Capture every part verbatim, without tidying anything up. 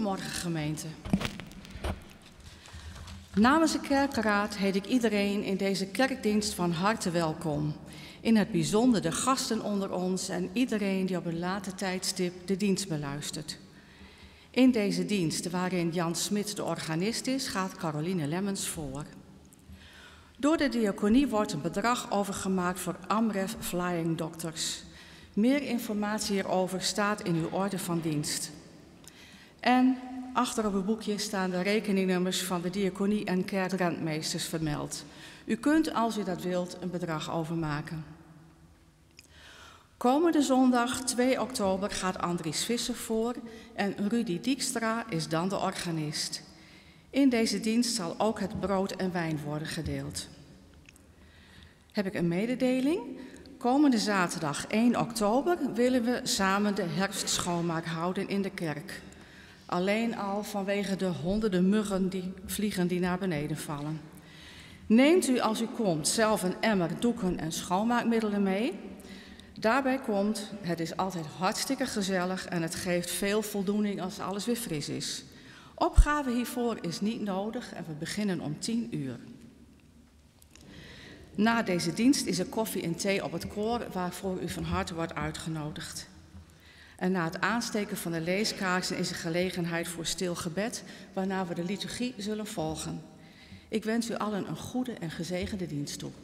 Goedemorgen gemeente. Namens de kerkenraad heet ik iedereen in deze kerkdienst van harte welkom. In het bijzonder de gasten onder ons en iedereen die op een later tijdstip de dienst beluistert. In deze dienst, waarin Jan Smit de organist is, gaat Caroline Lemmens voor. Door de diaconie wordt een bedrag overgemaakt voor Amref Flying Doctors. Meer informatie hierover staat in uw orde van dienst. En achter op uw boekje staan de rekeningnummers van de diaconie en kerkrentmeesters vermeld. U kunt, als u dat wilt, een bedrag overmaken. Komende zondag twee oktober gaat Andries Visser voor en Rudy Dijkstra is dan de organist. In deze dienst zal ook het brood en wijn worden gedeeld. Heb ik een mededeling? Komende zaterdag één oktober willen we samen de herfstschoonmaak houden in de kerk. Alleen al vanwege de honderden muggen die vliegen die naar beneden vallen. Neemt u als u komt zelf een emmer, doeken en schoonmaakmiddelen mee. Daarbij komt, het is altijd hartstikke gezellig en het geeft veel voldoening als alles weer fris is. Opgave hiervoor is niet nodig en we beginnen om tien uur. Na deze dienst is er koffie en thee op het koor waarvoor u van harte wordt uitgenodigd. En na het aansteken van de leeskaarsen is er gelegenheid voor stil gebed, waarna we de liturgie zullen volgen. Ik wens u allen een goede en gezegende dienst toe.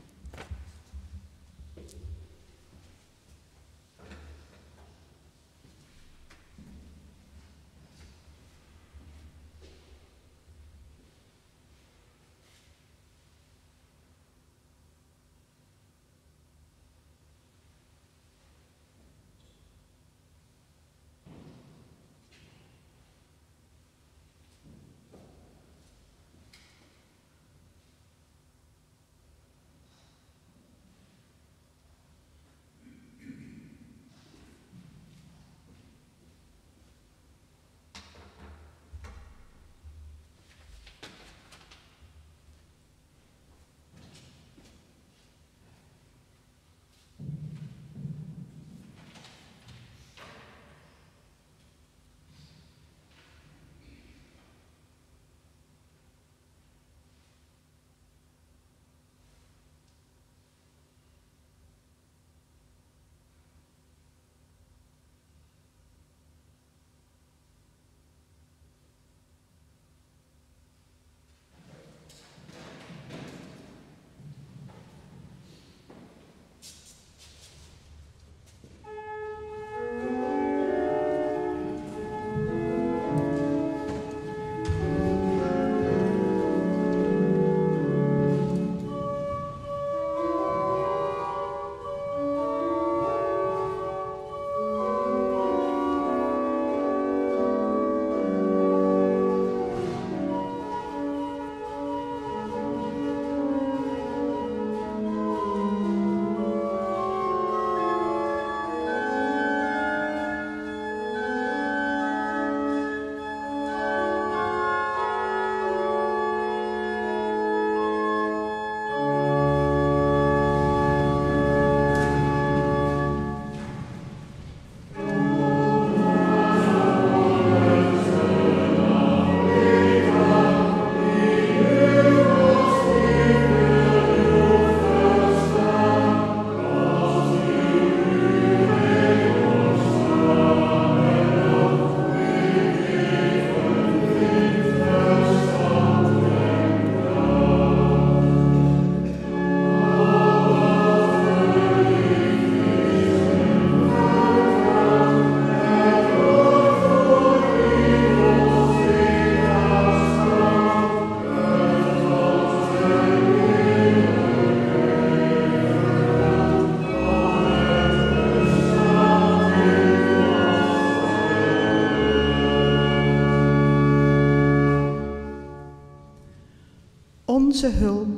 Onze hulp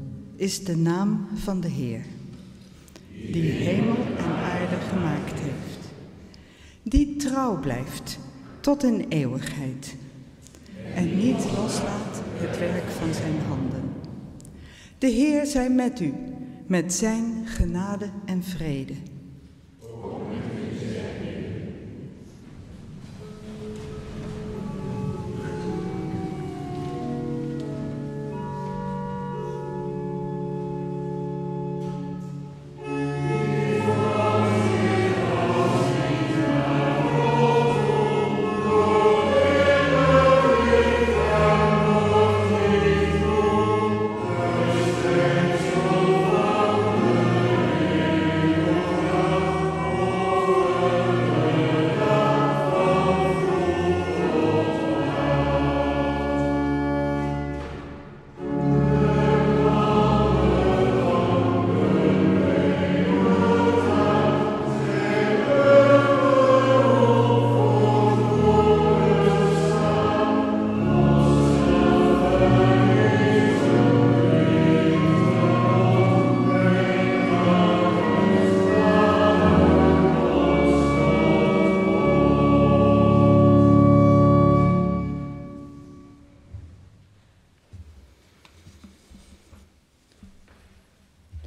is de naam van de Heer, die hemel en aarde gemaakt heeft, die trouw blijft tot in eeuwigheid en niet loslaat het werk van zijn handen. De Heer zij met u, met zijn genade en vrede.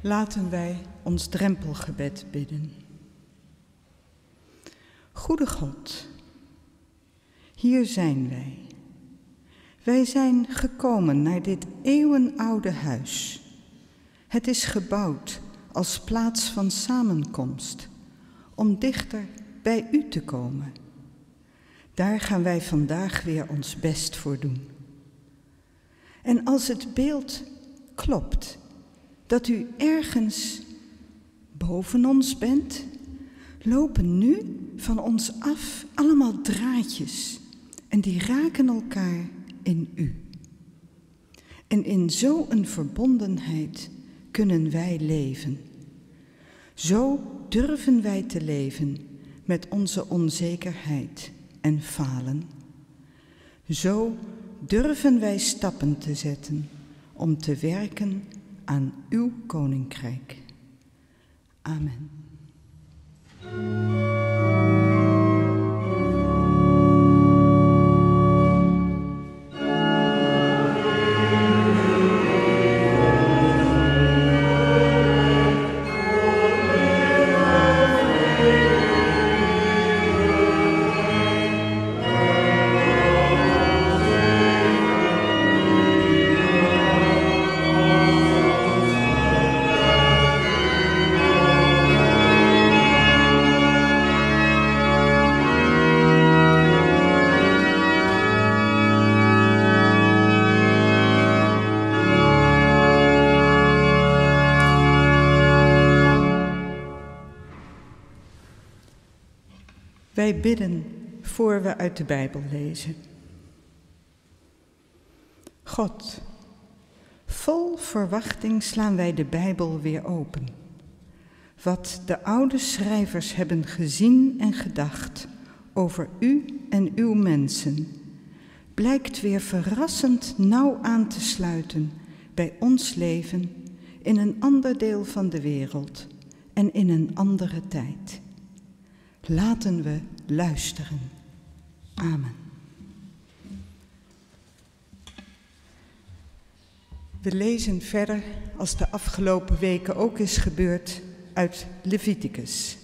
Laten wij ons drempelgebed bidden. Goede God, hier zijn wij. Wij zijn gekomen naar dit eeuwenoude huis. Het is gebouwd als plaats van samenkomst, om dichter bij u te komen. Daar gaan wij vandaag weer ons best voor doen. En als het beeld klopt, dat u ergens boven ons bent, lopen nu van ons af allemaal draadjes en die raken elkaar in u. En in zo'n verbondenheid kunnen wij leven. Zo durven wij te leven met onze onzekerheid en falen. Zo durven wij stappen te zetten om te werken aan uw koninkrijk. Amen. Wij bidden voor we uit de Bijbel lezen. God, vol verwachting slaan wij de Bijbel weer open. Wat de oude schrijvers hebben gezien en gedacht over u en uw mensen, blijkt weer verrassend nauw aan te sluiten bij ons leven in een ander deel van de wereld en in een andere tijd. Laten we luisteren. Amen. We lezen verder, als de afgelopen weken ook is gebeurd, uit Leviticus.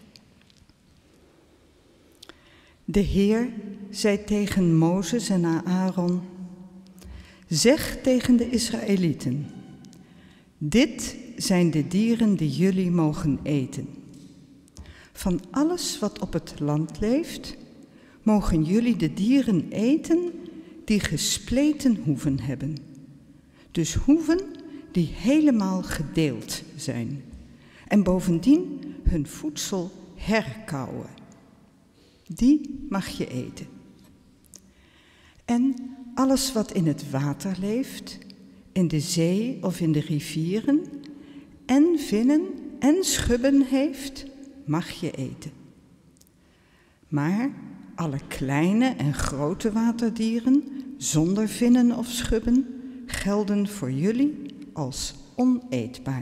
De Heer zei tegen Mozes en Aaron: zeg tegen de Israëlieten: dit zijn de dieren die jullie mogen eten. Van alles wat op het land leeft, mogen jullie de dieren eten die gespleten hoeven hebben. Dus hoeven die helemaal gedeeld zijn. En bovendien hun voedsel herkauwen. Die mag je eten. En alles wat in het water leeft, in de zee of in de rivieren, en vinnen en schubben heeft, mag je eten. Maar alle kleine en grote waterdieren, zonder vinnen of schubben, gelden voor jullie als oneetbaar.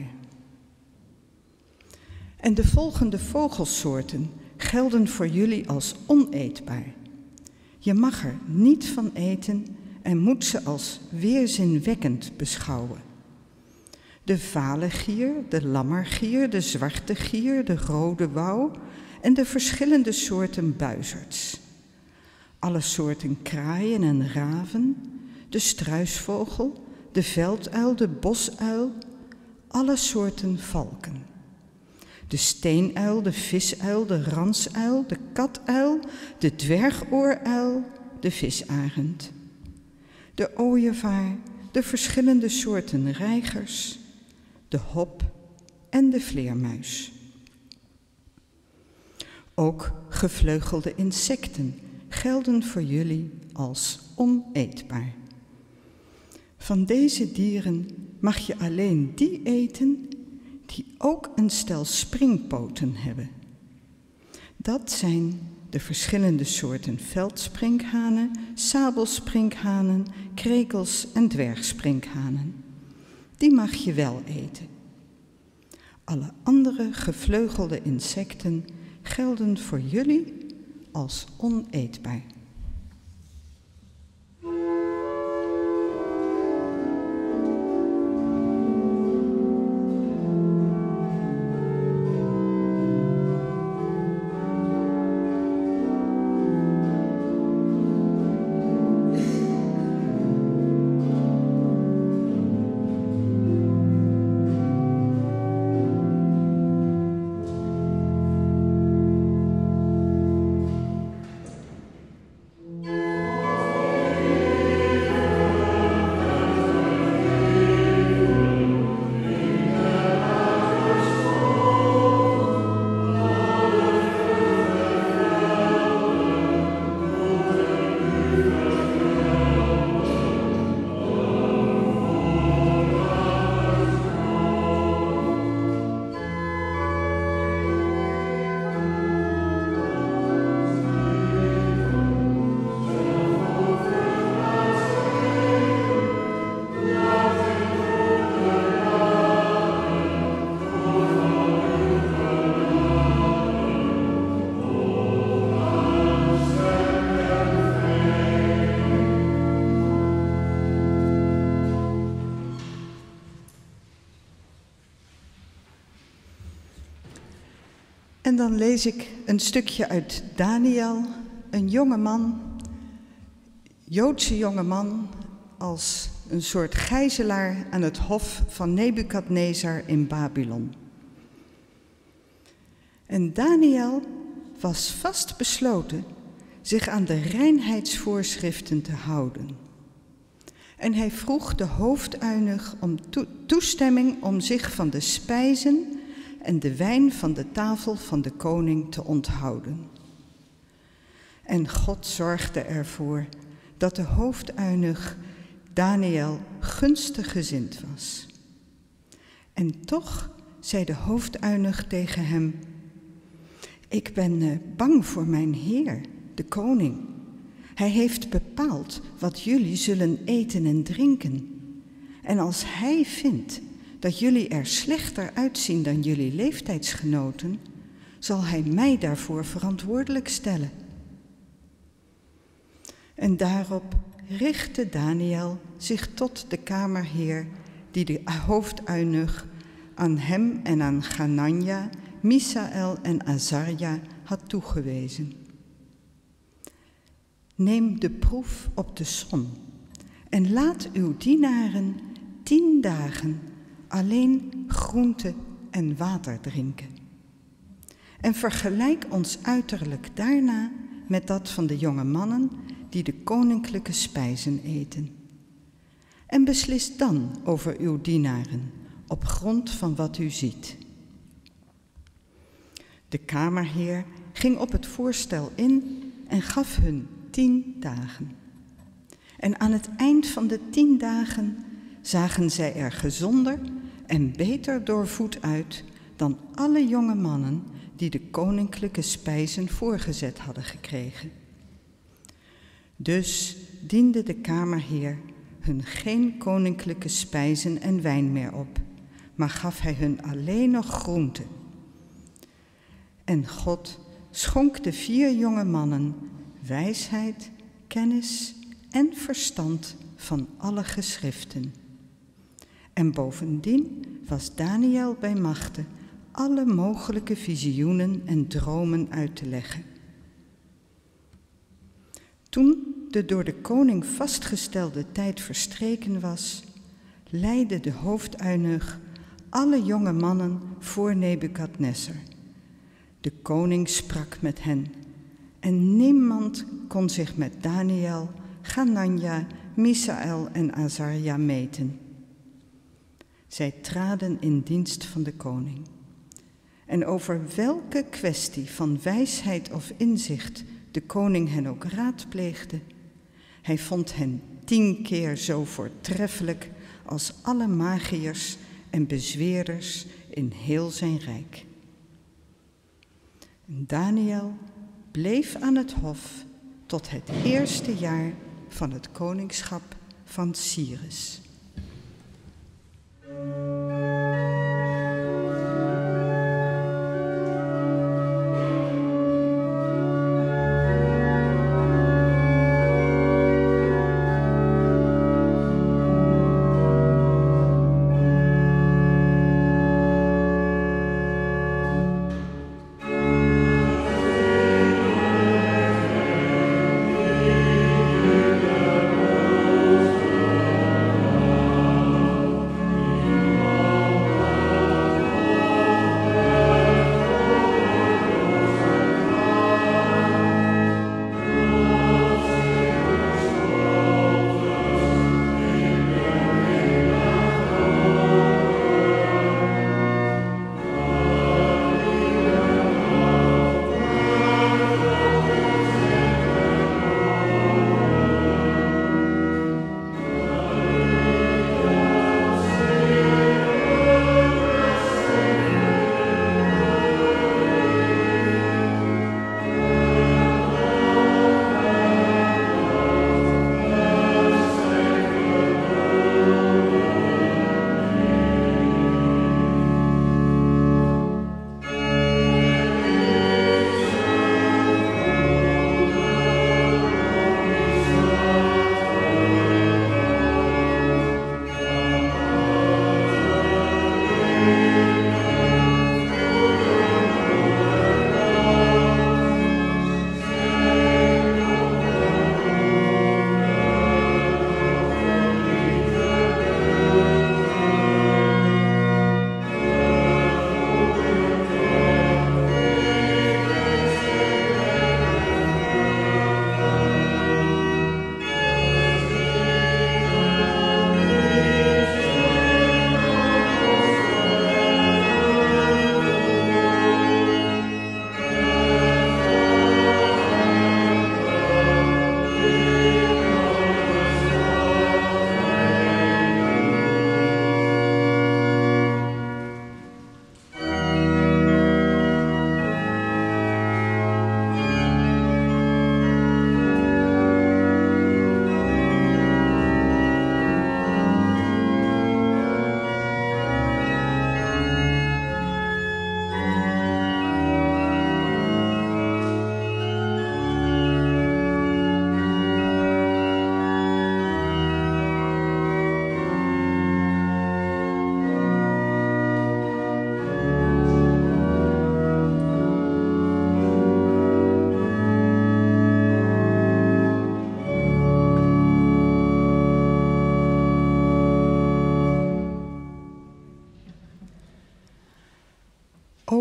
En de volgende vogelsoorten gelden voor jullie als oneetbaar. Je mag er niet van eten en moet ze als weerzinwekkend beschouwen. De vale gier, de lammergier, de zwarte gier, de rode wouw en de verschillende soorten buizerds. Alle soorten kraaien en raven, de struisvogel, de velduil, de bosuil, alle soorten valken. De steenuil, de visuil, de ransuil, de katuil, de dwergooruil, de visarend. De ooievaar, de verschillende soorten reigers, de hop en de vleermuis. Ook gevleugelde insecten gelden voor jullie als oneetbaar. Van deze dieren mag je alleen die eten die ook een stel springpoten hebben. Dat zijn de verschillende soorten veldsprinkhanen, sabelsprinkhanen, krekels en dwergsprinkhanen. Die mag je wel eten. Alle andere gevleugelde insecten gelden voor jullie als oneetbaar. En dan lees ik een stukje uit Daniel, een jonge man, Joodse jonge man, als een soort gijzelaar aan het hof van Nebukadnezar in Babylon. En Daniel was vastbesloten zich aan de reinheidsvoorschriften te houden. En hij vroeg de hoofduinig om to- toestemming om zich van de spijzen en de wijn van de tafel van de koning te onthouden. En God zorgde ervoor dat de hoofduinig Daniel gunstig gezind was. En toch zei de hoofduinig tegen hem: ik ben uh, bang voor mijn heer, de koning. Hij heeft bepaald wat jullie zullen eten en drinken. En als hij vindt dat jullie er slechter uitzien dan jullie leeftijdsgenoten, zal hij mij daarvoor verantwoordelijk stellen. En daarop richtte Daniel zich tot de kamerheer, die de hoofduinig aan hem en aan Ganania, Misaël en Azarja had toegewezen. Neem de proef op de som en laat uw dienaren tien dagen alleen groente en water drinken. En vergelijk ons uiterlijk daarna met dat van de jonge mannen die de koninklijke spijzen eten. En beslis dan over uw dienaren op grond van wat u ziet. De kamerheer ging op het voorstel in en gaf hun tien dagen. En aan het eind van de tien dagen zagen zij er gezonder en beter doorvoed uit dan alle jonge mannen die de koninklijke spijzen voorgezet hadden gekregen. Dus diende de kamerheer hun geen koninklijke spijzen en wijn meer op, maar gaf hij hun alleen nog groente. En God schonk de vier jonge mannen wijsheid, kennis en verstand van alle geschriften. En bovendien was Daniel bij machte alle mogelijke visioenen en dromen uit te leggen. Toen de door de koning vastgestelde tijd verstreken was, leidde de hoofduinig alle jonge mannen voor Nebukadnezar. De koning sprak met hen en niemand kon zich met Daniel, Ganania, Misaël en Azarja meten. Zij traden in dienst van de koning. En over welke kwestie van wijsheid of inzicht de koning hen ook raadpleegde, hij vond hen tien keer zo voortreffelijk als alle magiërs en bezweerders in heel zijn rijk. En Daniel bleef aan het hof tot het eerste jaar van het koningschap van Cyrus. Amen.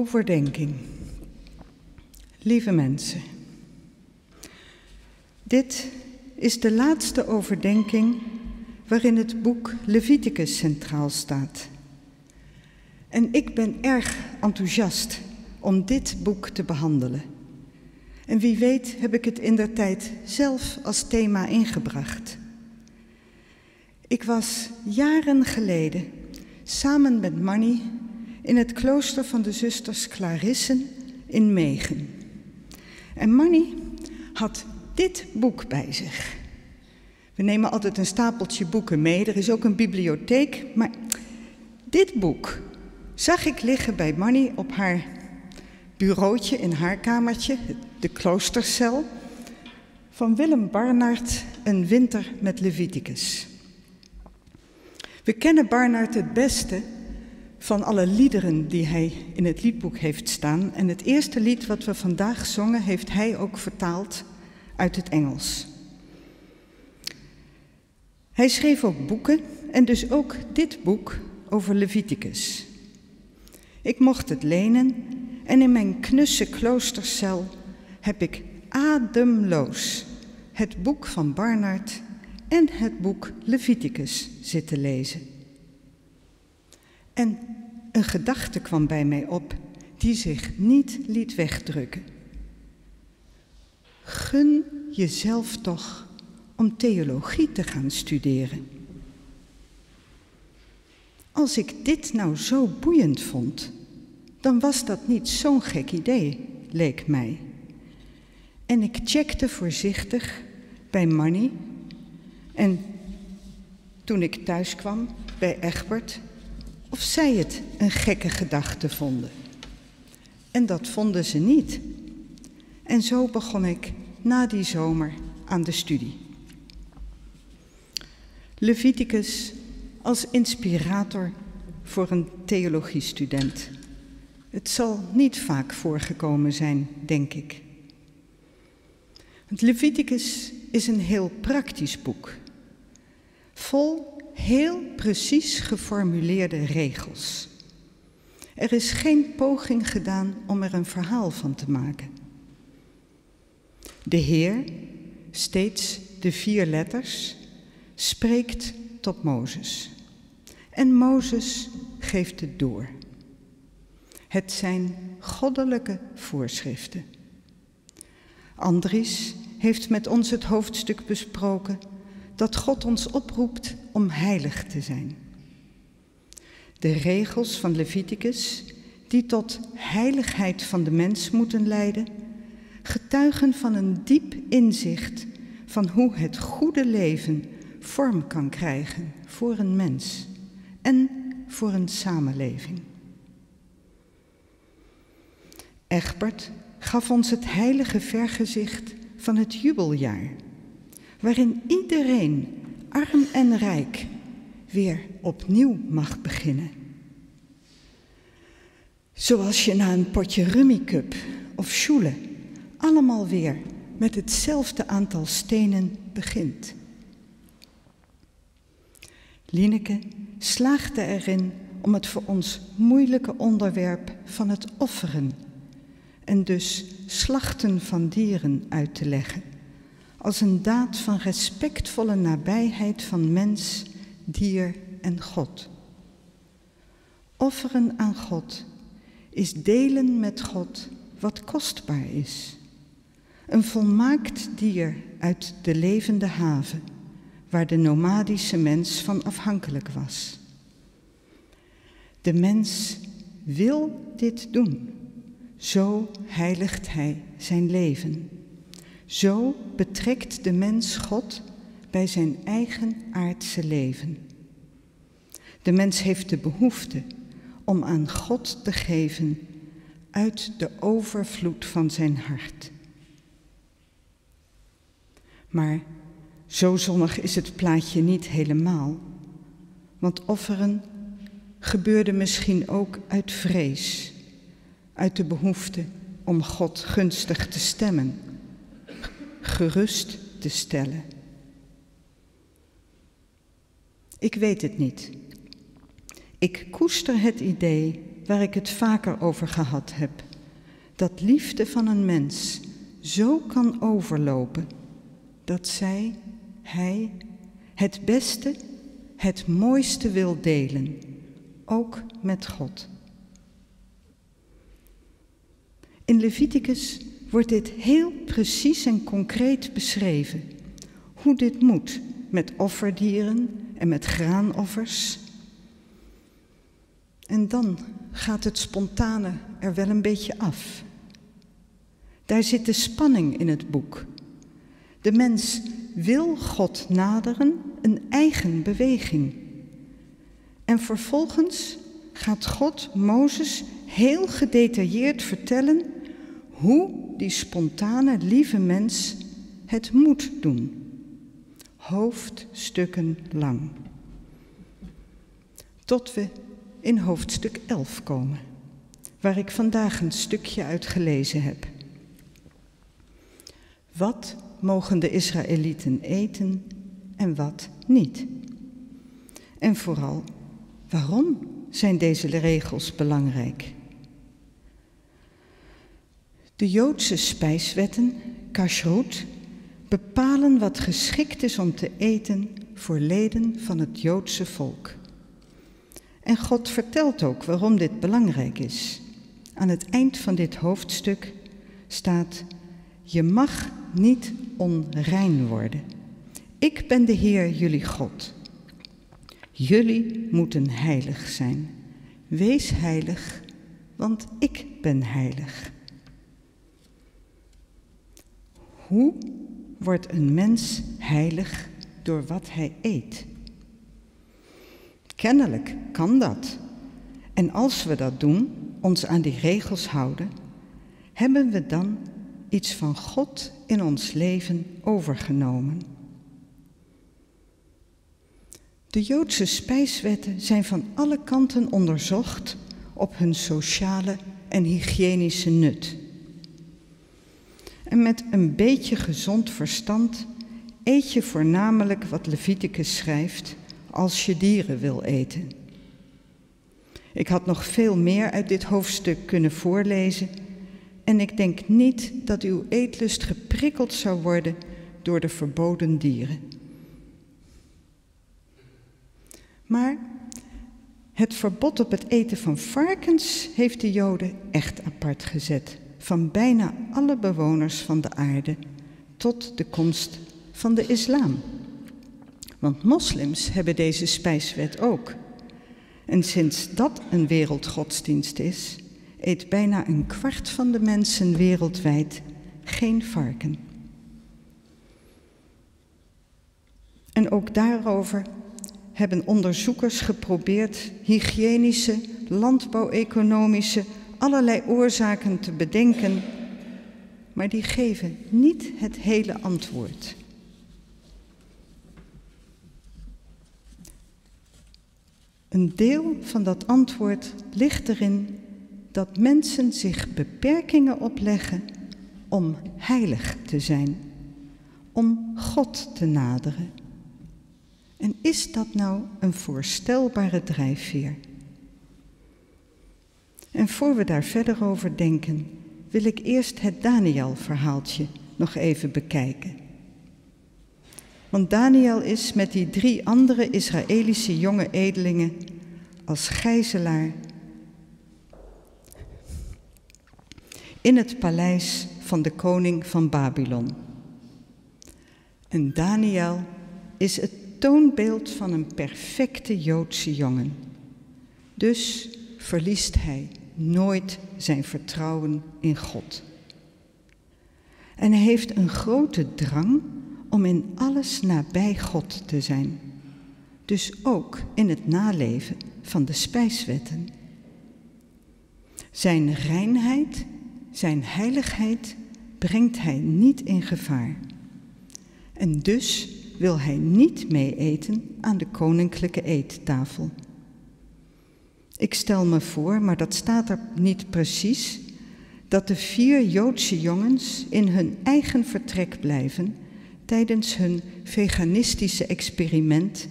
Overdenking. Lieve mensen, dit is de laatste overdenking waarin het boek Leviticus centraal staat. En ik ben erg enthousiast om dit boek te behandelen. En wie weet heb ik het indertijd zelf als thema ingebracht. Ik was jaren geleden samen met Manny in het klooster van de zusters Clarissen in Megen. En Manny had dit boek bij zich. We nemen altijd een stapeltje boeken mee, er is ook een bibliotheek, maar dit boek zag ik liggen bij Manny op haar bureautje in haar kamertje, de kloostercel, van Willem Barnard, Een winter met Leviticus. We kennen Barnard het beste van alle liederen die hij in het liedboek heeft staan. En het eerste lied wat we vandaag zongen, heeft hij ook vertaald uit het Engels. Hij schreef ook boeken en dus ook dit boek over Leviticus. Ik mocht het lenen en in mijn knusse kloostercel heb ik ademloos het boek van Barnard en het boek Leviticus zitten lezen. En een gedachte kwam bij mij op die zich niet liet wegdrukken. Gun jezelf toch om theologie te gaan studeren. Als ik dit nou zo boeiend vond, dan was dat niet zo'n gek idee, leek mij. En ik checkte voorzichtig bij Manny en toen ik thuis kwam bij Egbert of zij het een gekke gedachte vonden. En dat vonden ze niet. En zo begon ik na die zomer aan de studie. Leviticus als inspirator voor een theologiestudent. Het zal niet vaak voorgekomen zijn, denk ik. Het Leviticus is een heel praktisch boek, vol heel precies geformuleerde regels. Er is geen poging gedaan om er een verhaal van te maken. De Heer, steeds de vier letters, spreekt tot Mozes. En Mozes geeft het door. Het zijn goddelijke voorschriften. Andries heeft met ons het hoofdstuk besproken dat God ons oproept om heilig te zijn. De regels van Leviticus, die tot heiligheid van de mens moeten leiden, getuigen van een diep inzicht van hoe het goede leven vorm kan krijgen voor een mens en voor een samenleving. Egbert gaf ons het heilige vergezicht van het jubeljaar, waarin iedereen, arm en rijk, weer opnieuw mag beginnen. Zoals je na een potje rummikup of sjoelen allemaal weer met hetzelfde aantal stenen begint. Lieneke slaagde erin om het voor ons moeilijke onderwerp van het offeren en dus slachten van dieren uit te leggen, als een daad van respectvolle nabijheid van mens, dier en God. Offeren aan God is delen met God wat kostbaar is. Een volmaakt dier uit de levende haven, waar de nomadische mens van afhankelijk was. De mens wil dit doen. Zo heiligt hij zijn leven. Zo betrekt de mens God bij zijn eigen aardse leven. De mens heeft de behoefte om aan God te geven uit de overvloed van zijn hart. Maar zo zonnig is het plaatje niet helemaal, want offeren gebeurde misschien ook uit vrees, uit de behoefte om God gunstig te stemmen, gerust te stellen. Ik weet het niet. Ik koester het idee waar ik het vaker over gehad heb. Dat liefde van een mens zo kan overlopen dat zij, hij, het beste, het mooiste wil delen, ook met God. In Leviticus wordt dit heel precies en concreet beschreven, hoe dit moet met offerdieren en met graanoffers. En dan gaat het spontane er wel een beetje af. Daar zit de spanning in het boek. De mens wil God naderen, een eigen beweging. En vervolgens gaat God Mozes heel gedetailleerd vertellen hoe die spontane, lieve mens het moet doen. Hoofdstukken lang. Tot we in hoofdstuk elf komen, waar ik vandaag een stukje uit gelezen heb. Wat mogen de Israëlieten eten en wat niet? En vooral, waarom zijn deze regels belangrijk? De Joodse spijswetten, kashrut, bepalen wat geschikt is om te eten voor leden van het Joodse volk. En God vertelt ook waarom dit belangrijk is. Aan het eind van dit hoofdstuk staat: je mag niet onrein worden. Ik ben de Heer, jullie God. Jullie moeten heilig zijn. Wees heilig, want ik ben heilig. Hoe wordt een mens heilig door wat hij eet? Kennelijk kan dat. En als we dat doen, ons aan die regels houden, hebben we dan iets van God in ons leven overgenomen. De Joodse spijswetten zijn van alle kanten onderzocht op hun sociale en hygiënische nut. En met een beetje gezond verstand eet je voornamelijk wat Leviticus schrijft als je dieren wil eten. Ik had nog veel meer uit dit hoofdstuk kunnen voorlezen en ik denk niet dat uw eetlust geprikkeld zou worden door de verboden dieren. Maar het verbod op het eten van varkens heeft de Joden echt apart gezet, van bijna alle bewoners van de aarde tot de komst van de islam. Want moslims hebben deze spijswet ook. En sinds dat een wereldgodsdienst is, eet bijna een kwart van de mensen wereldwijd geen varken. En ook daarover hebben onderzoekers geprobeerd hygiënische, landbouweconomische, allerlei oorzaken te bedenken, maar die geven niet het hele antwoord. Een deel van dat antwoord ligt erin dat mensen zich beperkingen opleggen om heilig te zijn, om God te naderen. En is dat nou een voorstelbare drijfveer? En voor we daar verder over denken, wil ik eerst het Daniel-verhaaltje nog even bekijken. Want Daniel is met die drie andere Israëlische jonge edelingen als gijzelaar in het paleis van de koning van Babylon. En Daniel is het toonbeeld van een perfecte Joodse jongen. Dus verliest hij nooit zijn vertrouwen in God. En hij heeft een grote drang om in alles nabij God te zijn. Dus ook in het naleven van de spijswetten. Zijn reinheid, zijn heiligheid brengt hij niet in gevaar. En dus wil hij niet meeeten aan de koninklijke eettafel. Ik stel me voor, maar dat staat er niet precies, dat de vier Joodse jongens in hun eigen vertrek blijven tijdens hun veganistische experiment, van een dieet van groente en water.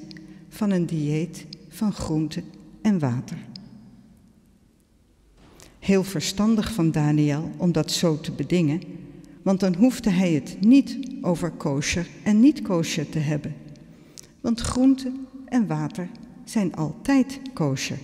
Heel verstandig van Daniel om dat zo te bedingen, want dan hoefde hij het niet over kosher en niet kosher te hebben. Want groente en water zijn altijd kosher.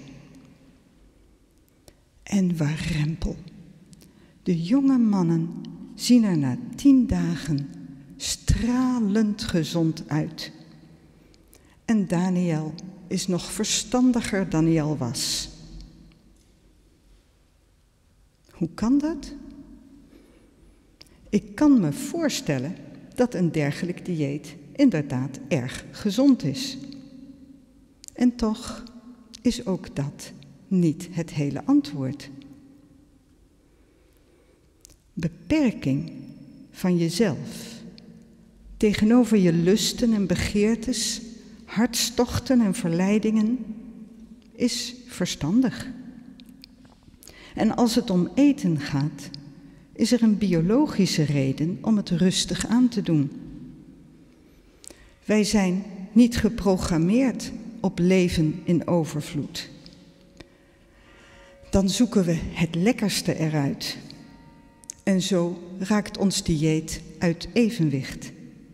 En warempel. De jonge mannen zien er na tien dagen stralend gezond uit. En Daniel is nog verstandiger dan hij al was. Hoe kan dat? Ik kan me voorstellen dat een dergelijk dieet inderdaad erg gezond is. En toch is ook dat niet het hele antwoord. Beperking van jezelf tegenover je lusten en begeertes, hartstochten en verleidingen is verstandig. En als het om eten gaat, is er een biologische reden om het rustig aan te doen. Wij zijn niet geprogrammeerd op leven in overvloed. Dan zoeken we het lekkerste eruit. En zo raakt ons dieet uit evenwicht.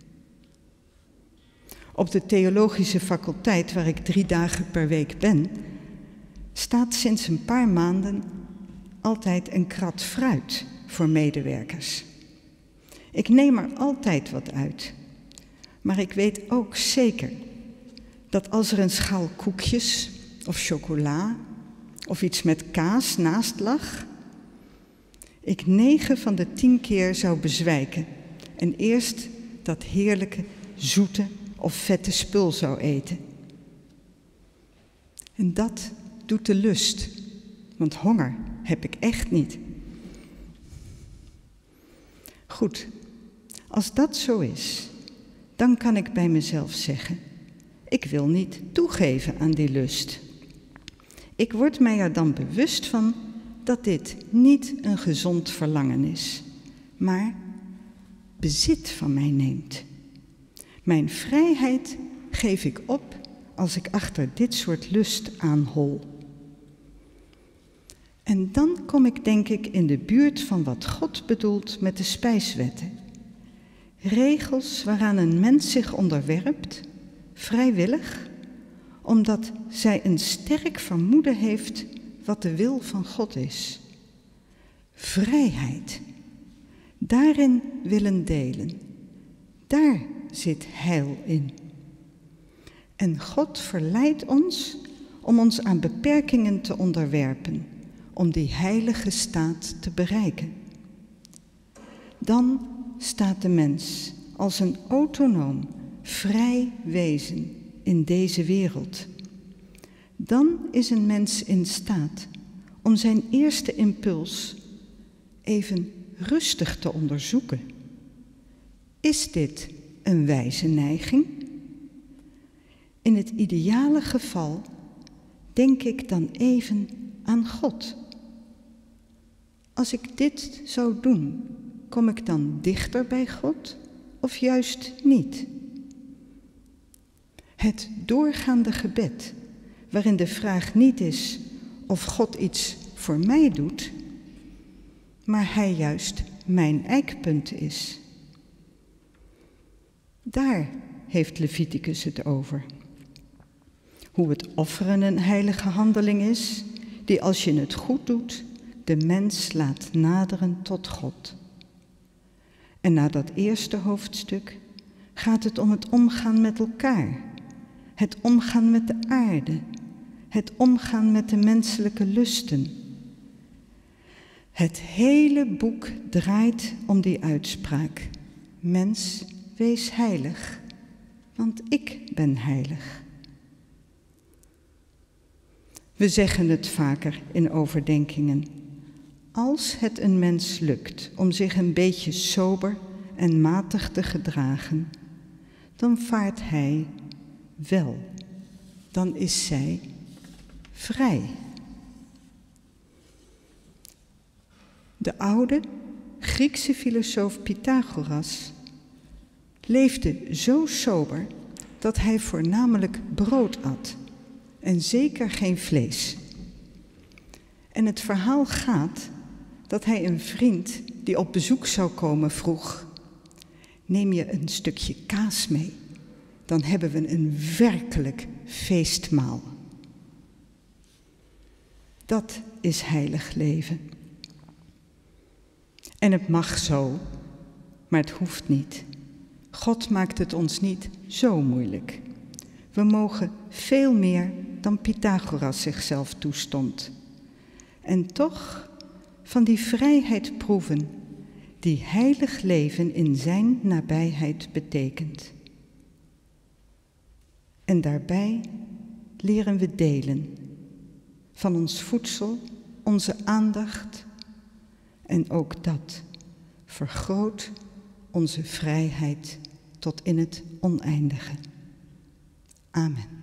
Op de theologische faculteit, waar ik drie dagen per week ben, staat sinds een paar maanden altijd een krat fruit voor medewerkers. Ik neem er altijd wat uit. Maar ik weet ook zeker dat als er een schaal koekjes of chocola of iets met kaas naast lag, ik negen van de tien keer zou bezwijken en eerst dat heerlijke, zoete of vette spul zou eten. En dat doet de lust, want honger heb ik echt niet. Goed, als dat zo is, dan kan ik bij mezelf zeggen, ik wil niet toegeven aan die lust. Ik word mij er dan bewust van dat dit niet een gezond verlangen is, maar bezit van mij neemt. Mijn vrijheid geef ik op als ik achter dit soort lust aanhol. En dan kom ik denk ik in de buurt van wat God bedoelt met de spijswetten. Regels waaraan een mens zich onderwerpt, vrijwillig, omdat zij een sterk vermoeden heeft wat de wil van God is. Vrijheid. Daarin willen delen. Daar zit heil in. En God verleidt ons om ons aan beperkingen te onderwerpen, om die heilige staat te bereiken. Dan staat de mens als een autonoom, vrij wezen in deze wereld. Dan is een mens in staat om zijn eerste impuls even rustig te onderzoeken. Is dit een wijze neiging? In het ideale geval denk ik dan even aan God. Als ik dit zou doen, kom ik dan dichter bij God of juist niet? Het doorgaande gebed, waarin de vraag niet is of God iets voor mij doet, maar Hij juist mijn eikpunt is. Daar heeft Leviticus het over. Hoe het offeren een heilige handeling is, die als je het goed doet, de mens laat naderen tot God. En na dat eerste hoofdstuk gaat het om het omgaan met elkaar, het omgaan met de aarde, het omgaan met de menselijke lusten. Het hele boek draait om die uitspraak. Mens, wees heilig, want ik ben heilig. We zeggen het vaker in overdenkingen. Als het een mens lukt om zich een beetje sober en matig te gedragen, dan vaart hij wel. Dan is zij vrij. De oude Griekse filosoof Pythagoras leefde zo sober dat hij voornamelijk brood at en zeker geen vlees. En het verhaal gaat dat hij een vriend die op bezoek zou komen vroeg: neem je een stukje kaas mee, dan hebben we een werkelijk feestmaal. Dat is heilig leven. En het mag zo, maar het hoeft niet. God maakt het ons niet zo moeilijk. We mogen veel meer dan Pythagoras zichzelf toestond. En toch van die vrijheid proeven die heilig leven in zijn nabijheid betekent. En daarbij leren we delen van ons voedsel, onze aandacht. En ook dat vergroot onze vrijheid tot in het oneindige. Amen.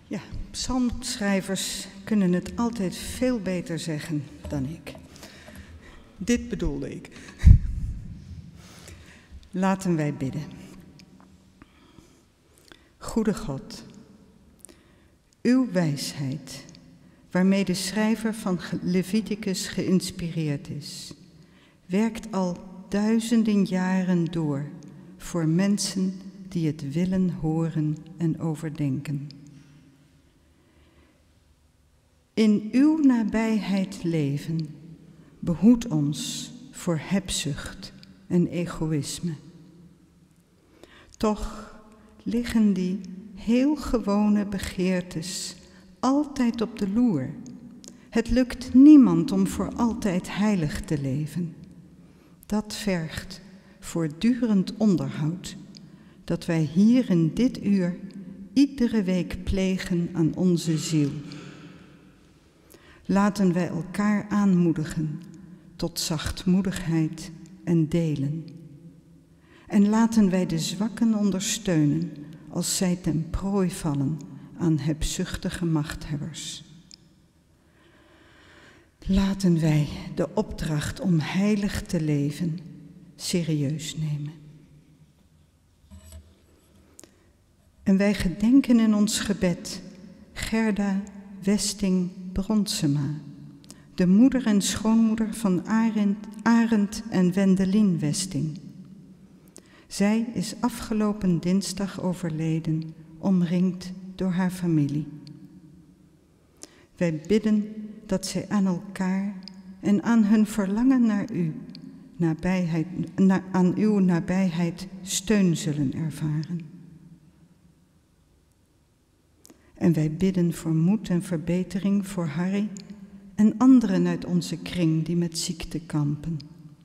Ja, psalmschrijvers kunnen het altijd veel beter zeggen dan ik. Dit bedoelde ik. Laten wij bidden. Goede God, uw wijsheid, waarmee de schrijver van Leviticus geïnspireerd is, werkt al duizenden jaren door voor mensen die het willen horen en overdenken. In uw nabijheid leven behoedt ons voor hebzucht en egoïsme. Toch liggen die heel gewone begeertes altijd op de loer. Het lukt niemand om voor altijd heilig te leven. Dat vergt voortdurend onderhoud, dat wij hier in dit uur iedere week plegen aan onze ziel. Laten wij elkaar aanmoedigen tot zachtmoedigheid en delen. En laten wij de zwakken ondersteunen als zij ten prooi vallen aan hebzuchtige machthebbers. Laten wij de opdracht om heilig te leven serieus nemen. En wij gedenken in ons gebed Gerda Westing Bronsema, de moeder en schoonmoeder van Arend, Arend en Wendelin Westing. Zij is afgelopen dinsdag overleden, omringd door haar familie. Wij bidden dat zij aan elkaar en aan hun verlangen naar u, nabijheid, na, aan uw nabijheid steun zullen ervaren. En wij bidden voor moed en verbetering voor Harry en anderen uit onze kring die met ziekte kampen.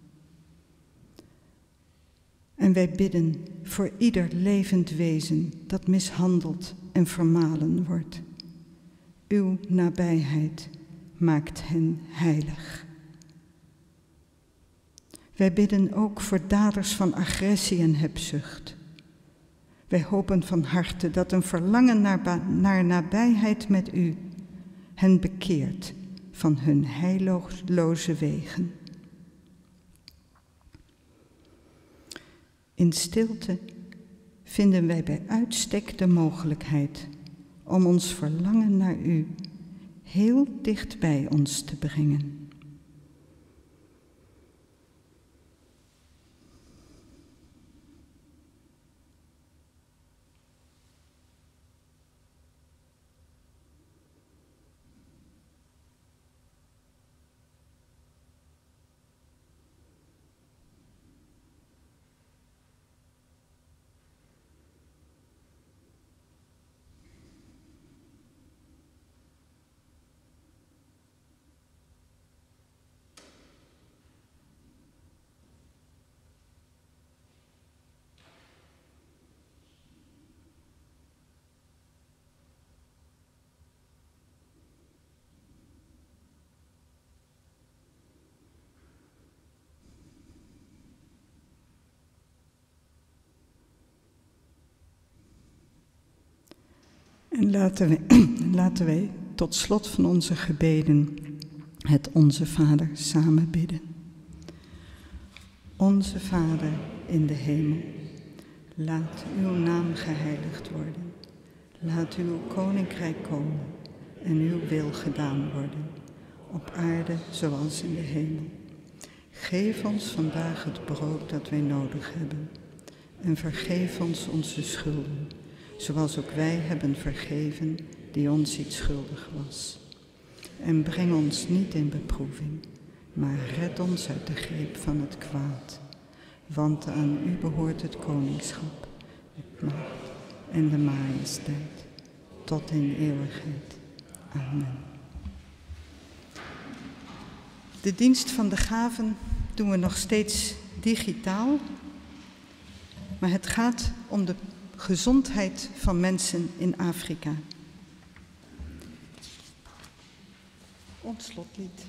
En wij bidden voor ieder levend wezen dat mishandeld en vermalen wordt. Uw nabijheid maakt hen heilig. Wij bidden ook voor daders van agressie en hebzucht. Wij hopen van harte dat een verlangen naar, naar nabijheid met u hen bekeert van hun heilloze wegen. In stilte vinden wij bij uitstek de mogelijkheid om ons verlangen naar u heel dicht bij ons te brengen. En laten wij, laten wij tot slot van onze gebeden het Onze Vader samen bidden. Onze Vader in de hemel, laat uw naam geheiligd worden. Laat uw koninkrijk komen en uw wil gedaan worden, op aarde zoals in de hemel. Geef ons vandaag het brood dat wij nodig hebben en vergeef ons onze schulden, zoals ook wij hebben vergeven die ons iets schuldig was. En breng ons niet in beproeving, maar red ons uit de greep van het kwaad. Want aan u behoort het koningschap, het macht en de majesteit, tot in eeuwigheid. Amen. De dienst van de gaven doen we nog steeds digitaal, maar het gaat om de gezondheid van mensen in Afrika. Ons slotlied.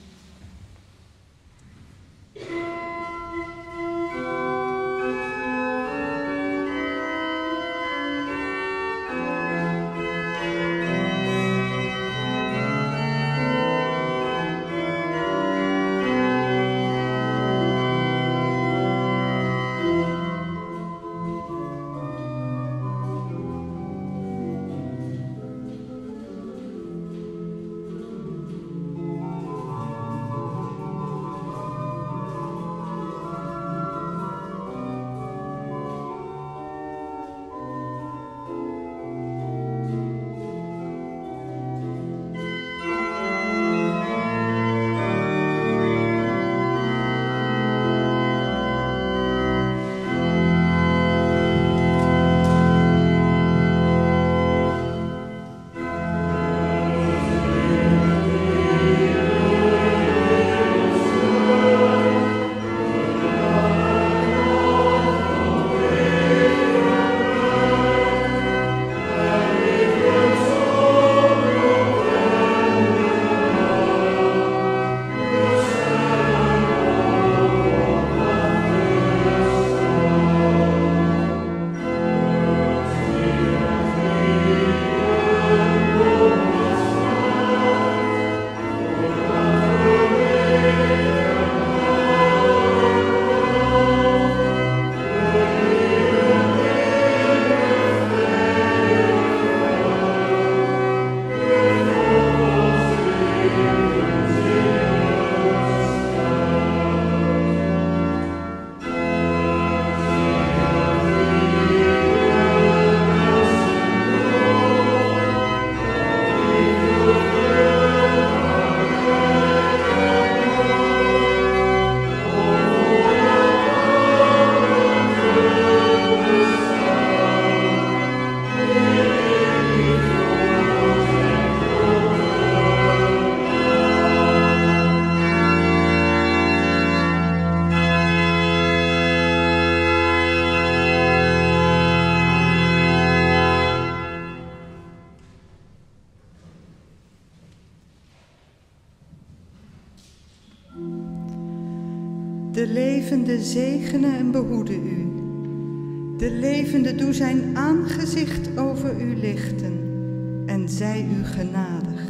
De levende zegene en behoede u. De levende doe zijn aangezicht over u lichten en zij u genadig.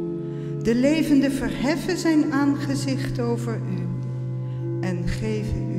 De levende verheffen zijn aangezicht over u en geven u